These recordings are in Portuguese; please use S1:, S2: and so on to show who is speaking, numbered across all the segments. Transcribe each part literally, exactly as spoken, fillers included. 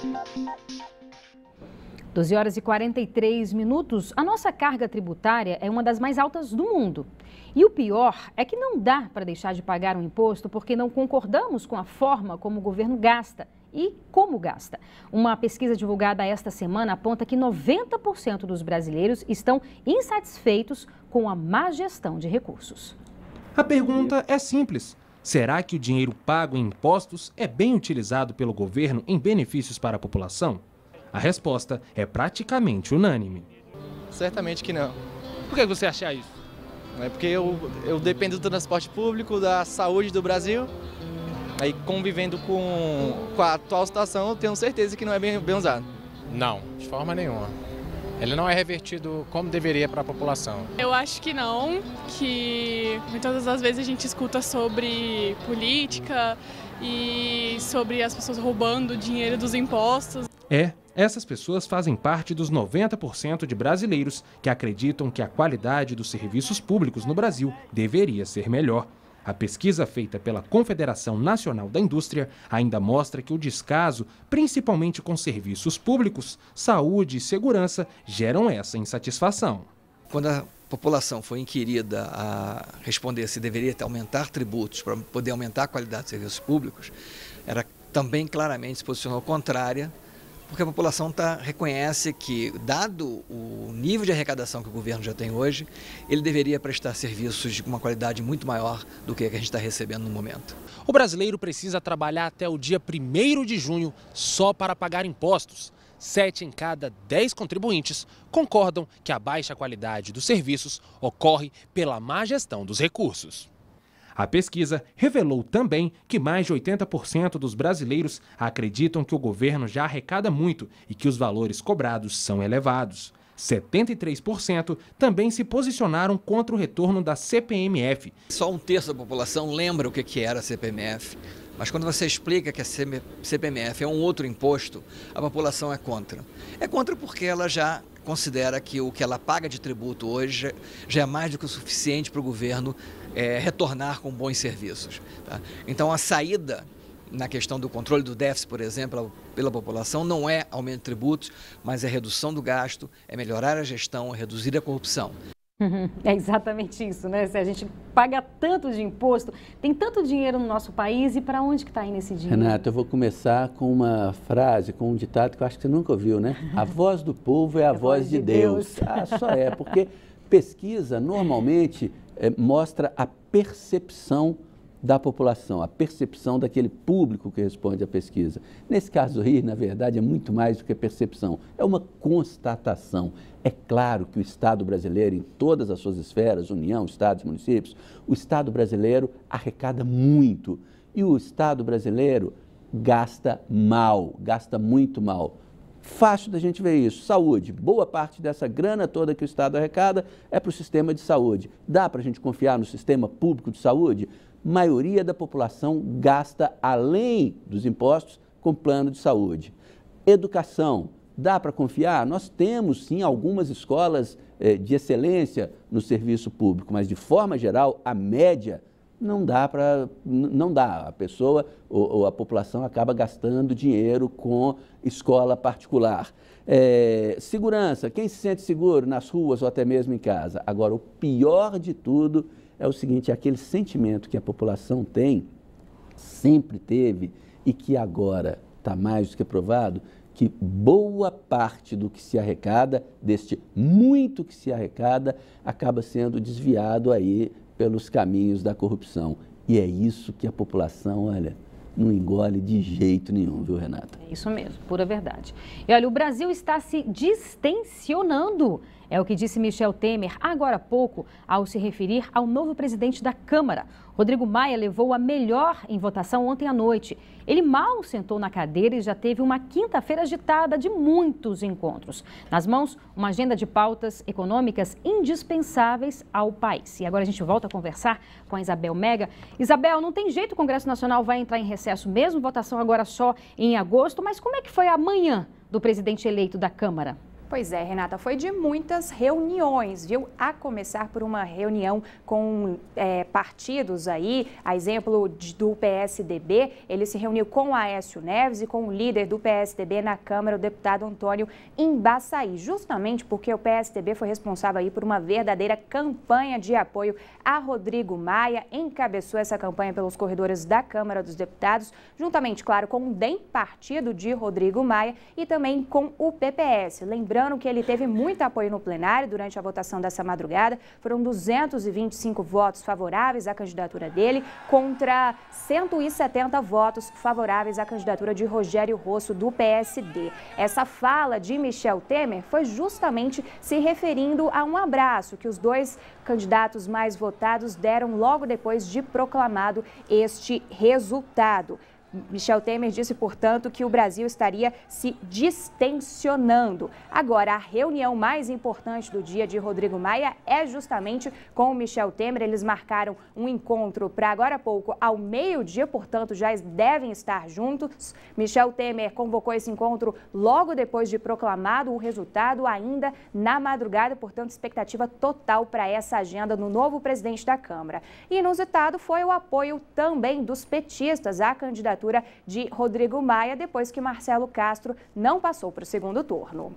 S1: doze horas e quarenta e três minutos, a nossa carga tributária é uma das mais altas do mundo. E o pior é que não dá para deixar de pagar um imposto porque não concordamos com a forma como o governo gasta e como gasta. Uma pesquisa divulgada esta semana aponta que noventa por cento dos brasileiros estão insatisfeitos com a má gestão de recursos.
S2: A pergunta é simples. Será que o dinheiro pago em impostos é bem utilizado pelo governo em benefícios para a população? A resposta é praticamente unânime.
S3: Certamente que não.
S2: Por que você acha isso?
S3: É porque eu, eu dependo do transporte público, da saúde do Brasil. Aí convivendo com, com a atual situação, eu tenho certeza que não é bem, bem usado.
S4: Não, de forma nenhuma. Ele não é revertido como deveria para a população.
S5: Eu acho que não, que muitas das vezes a gente escuta sobre política e sobre as pessoas roubando dinheiro dos impostos.
S2: É, essas pessoas fazem parte dos noventa por cento de brasileiros que acreditam que a qualidade dos serviços públicos no Brasil deveria ser melhor. A pesquisa feita pela Confederação Nacional da Indústria ainda mostra que o descaso, principalmente com serviços públicos, saúde e segurança, geram essa insatisfação.
S6: Quando a população foi inquirida a responder se deveria aumentar tributos para poder aumentar a qualidade dos serviços públicos, ela também claramente se posicionou contrária, porque a população tá, reconhece que, dado o nível de arrecadação que o governo já tem hoje, ele deveria prestar serviços de uma qualidade muito maior do que a gente está recebendo no momento.
S2: O brasileiro precisa trabalhar até o dia primeiro de junho só para pagar impostos. Sete em cada dez contribuintes concordam que a baixa qualidade dos serviços ocorre pela má gestão dos recursos. A pesquisa revelou também que mais de oitenta por cento dos brasileiros acreditam que o governo já arrecada muito e que os valores cobrados são elevados. setenta e três por cento também se posicionaram contra o retorno da C P M F.
S6: Só um terço da população lembra o que era a C P M F, mas quando você explica que a C P M F é um outro imposto, a população é contra. É contra porque ela já considera que o que ela paga de tributo hoje já é mais do que o suficiente para o governo é, retornar com bons serviços. Tá? Então a saída na questão do controle do déficit, por exemplo, pela população, não é aumento de tributos, mas é redução do gasto, é melhorar a gestão, é reduzir a corrupção.
S1: Uhum, é exatamente isso, né? Se a gente paga tanto de imposto, tem tanto dinheiro no nosso país, e para onde que está indo esse dinheiro?
S7: Renata, eu vou começar com uma frase, com um ditado que eu acho que você nunca ouviu, né? A voz do povo é a, é voz, voz de Deus. Deus. Ah, só é, porque pesquisa normalmente é, mostra a percepção da população, a percepção daquele público que responde à pesquisa. Nesse caso aí, na verdade, é muito mais do que percepção, é uma constatação. É claro que o Estado brasileiro, em todas as suas esferas, União, Estados, municípios, o Estado brasileiro arrecada muito e o Estado brasileiro gasta mal, gasta muito mal. Fácil da gente ver isso. Saúde, boa parte dessa grana toda que o Estado arrecada é para o sistema de saúde. Dá para a gente confiar no sistema público de saúde? Maioria da população gasta além dos impostos com plano de saúde. Educação, dá para confiar? Nós temos sim algumas escolas eh, de excelência no serviço público, mas de forma geral, a média não dá para, não dá. A pessoa ou, ou a população acaba gastando dinheiro com escola particular. É, segurança, quem se sente seguro nas ruas ou até mesmo em casa? Agora, o pior de tudo é o seguinte, é aquele sentimento que a população tem, sempre teve, e que agora está mais do que provado, que boa parte do que se arrecada, deste muito que se arrecada, acaba sendo desviado aí pelos caminhos da corrupção. E é isso que a população, olha, não engole de jeito nenhum, viu, Renata?
S1: É isso mesmo, pura verdade. E olha, o Brasil está se distensionando. É o que disse Michel Temer agora há pouco, ao se referir ao novo presidente da Câmara. Rodrigo Maia levou a melhor em votação ontem à noite. Ele mal sentou na cadeira e já teve uma quinta-feira agitada de muitos encontros. Nas mãos, uma agenda de pautas econômicas indispensáveis ao país. E agora a gente volta a conversar com a Isabel Mega. Isabel, não tem jeito, o Congresso Nacional vai entrar em recesso mesmo, votação agora só em agosto, mas como é que foi a manhã do presidente eleito da Câmara?
S8: Pois é, Renata, foi de muitas reuniões, viu? A começar por uma reunião com é, partidos aí, a exemplo de, do P S D B, ele se reuniu com o Aécio Neves e com o líder do P S D B na Câmara, o deputado Antônio Embaçaí, justamente porque o P S D B foi responsável aí por uma verdadeira campanha de apoio a Rodrigo Maia, encabeçou essa campanha pelos corredores da Câmara dos Deputados, juntamente, claro, com o D E M, partido de Rodrigo Maia, e também com o P P S. Lembrando que ele teve muito apoio no plenário durante a votação dessa madrugada. Foram duzentos e vinte e cinco votos favoráveis à candidatura dele contra cento e setenta votos favoráveis à candidatura de Rogério Rosso, do P S D. Essa fala de Michel Temer foi justamente se referindo a um abraço que os dois candidatos mais votados deram logo depois de proclamado este resultado. Michel Temer disse, portanto, que o Brasil estaria se distensionando. Agora, a reunião mais importante do dia de Rodrigo Maia é justamente com o Michel Temer. Eles marcaram um encontro para agora há pouco, ao meio-dia, portanto, já devem estar juntos. Michel Temer convocou esse encontro logo depois de proclamado o resultado, ainda na madrugada, portanto, expectativa total para essa agenda no novo presidente da Câmara. E inusitado foi o apoio também dos petistas à candidatura de Rodrigo Maia, depois que Marcelo Castro não passou para o segundo turno.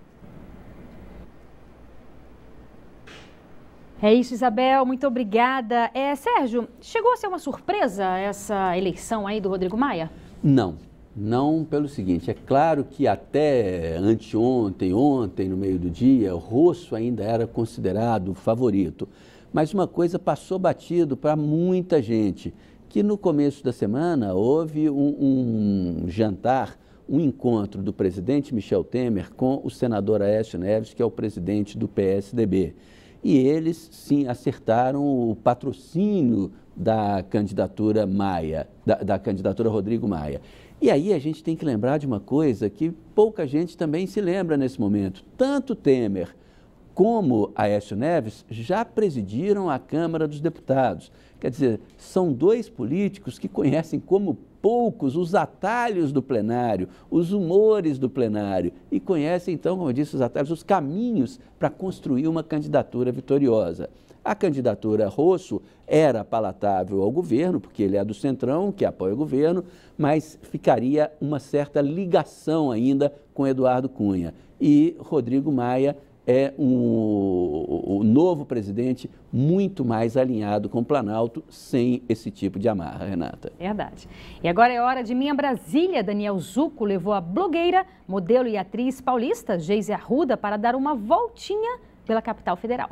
S1: É isso, Isabel, muito obrigada. É, Sérgio, chegou a ser uma surpresa essa eleição aí do Rodrigo Maia?
S7: Não, não pelo seguinte, é claro que até anteontem, ontem, no meio do dia, o Rosso ainda era considerado favorito, mas uma coisa passou batido para muita gente, que no começo da semana houve um, um jantar, um encontro do presidente Michel Temer com o senador Aécio Neves, que é o presidente do P S D B. E eles, sim, acertaram o patrocínio da candidatura Maia, da, da candidatura Rodrigo Maia. E aí a gente tem que lembrar de uma coisa que pouca gente também se lembra nesse momento. Tanto Temer como Aécio Neves já presidiram a Câmara dos Deputados. Quer dizer, são dois políticos que conhecem como poucos os atalhos do plenário, os humores do plenário e conhecem, então, como eu disse, os atalhos, os caminhos para construir uma candidatura vitoriosa. A candidatura Rosso era palatável ao governo, porque ele é do Centrão, que apoia o governo, mas ficaria uma certa ligação ainda com Eduardo Cunha. E Rodrigo Maia é um, um novo presidente muito mais alinhado com o Planalto, sem esse tipo de amarra, Renata.
S1: Verdade. E agora é hora de Minha Brasília. Daniel Zucco levou a blogueira, modelo e atriz paulista, Geise Arruda, para dar uma voltinha pela capital federal.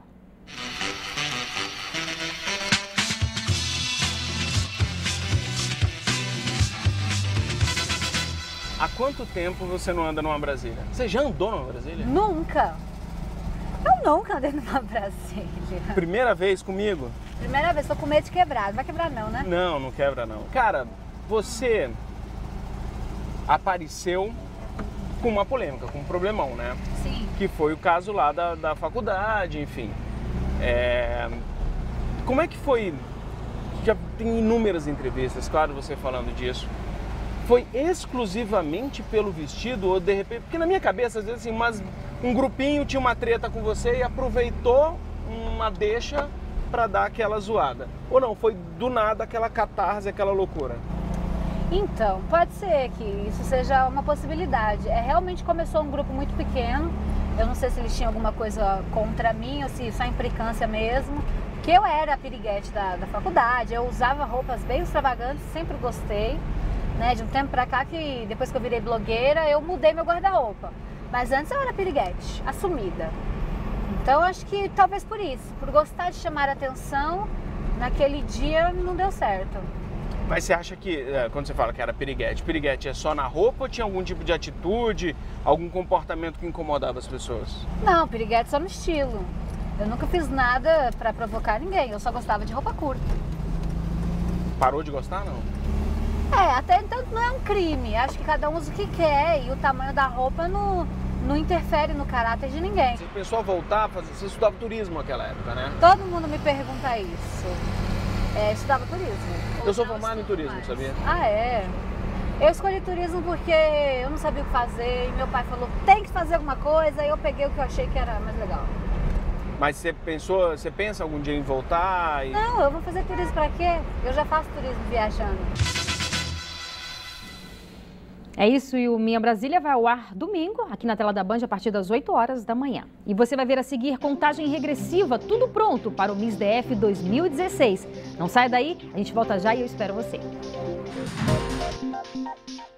S9: Há quanto tempo você não anda numa Brasília? Você já andou numa Brasília?
S10: Nunca. Eu nunca andei numa Brasília.
S9: Primeira vez comigo?
S10: Primeira vez, tô com medo de quebrar. Não vai quebrar não, né?
S9: Não, não quebra não. Cara, você apareceu com uma polêmica, com um problemão, né?
S10: Sim.
S9: Que foi o caso lá da, da faculdade, enfim. É... Como é que foi? Já tem inúmeras entrevistas, claro, você falando disso. Foi exclusivamente pelo vestido ou de repente... Porque na minha cabeça, às vezes, assim, mas um grupinho tinha uma treta com você e aproveitou uma deixa para dar aquela zoada. Ou não, foi do nada aquela catarse, aquela loucura?
S10: Então, pode ser que isso seja uma possibilidade. É, realmente começou um grupo muito pequeno. Eu não sei se eles tinham alguma coisa contra mim ou se só implicância mesmo. Que eu era a piriguete da, da faculdade, eu usava roupas bem extravagantes, sempre gostei. Né, de um tempo pra cá, que depois que eu virei blogueira, eu mudei meu guarda-roupa. Mas antes eu era piriguete, assumida. Então acho que talvez por isso, por gostar de chamar a atenção, naquele dia não deu certo.
S9: Mas você acha que, quando você fala que era piriguete, piriguete é só na roupa ou tinha algum tipo de atitude, algum comportamento que incomodava as pessoas?
S10: Não, piriguete só no estilo. Eu nunca fiz nada pra provocar ninguém, eu só gostava de roupa curta.
S9: Parou de gostar, não?
S10: É, até então não é um crime. Acho que cada um usa o que quer e o tamanho da roupa não, não interfere no caráter de ninguém.
S9: Você pensou a voltar a fazer... Você estudava turismo naquela época, né?
S10: Todo mundo me pergunta isso. É, estudava turismo.
S9: Eu sou formado em turismo,
S10: mais.
S9: Sabia?
S10: Ah, é? Eu escolhi turismo porque eu não sabia o que fazer e meu pai falou, tem que fazer alguma coisa, e eu peguei o que eu achei que era mais legal.
S9: Mas você pensou, você pensa algum dia em voltar? E...
S10: Não, eu vou fazer turismo pra quê? Eu já faço turismo viajando.
S1: É isso, e o Minha Brasília vai ao ar domingo, aqui na tela da Band, a partir das oito horas da manhã. E você vai ver a seguir contagem regressiva, tudo pronto para o Miss D F dois mil e dezesseis. Não saia daí, a gente volta já e eu espero você.